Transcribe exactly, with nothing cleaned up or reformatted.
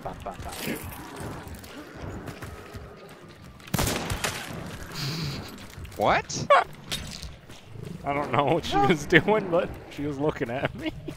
bam, bam, bam. What? I don't know what she was doing, but she was looking at me.